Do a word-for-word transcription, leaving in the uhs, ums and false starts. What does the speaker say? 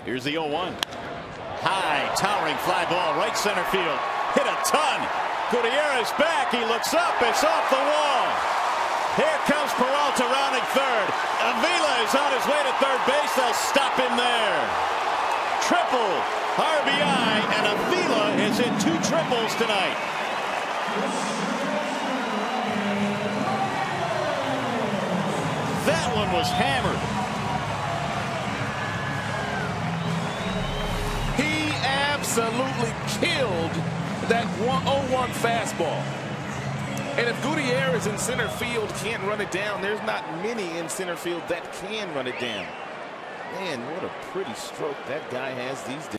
Here's the oh one. High, towering fly ball, right center field. Hit a ton. Gutierrez back. He looks up. It's off the wall. Here comes Peralta rounding third. Avila is on his way to third base. They'll stop him there. Triple R B I, and Avila has hit two triples tonight. That one was hammered. He absolutely killed that oh one fastball. And if Gutierrez in center field can't run it down, there's not many in center field that can run it down. Man, what a pretty stroke that guy has these days.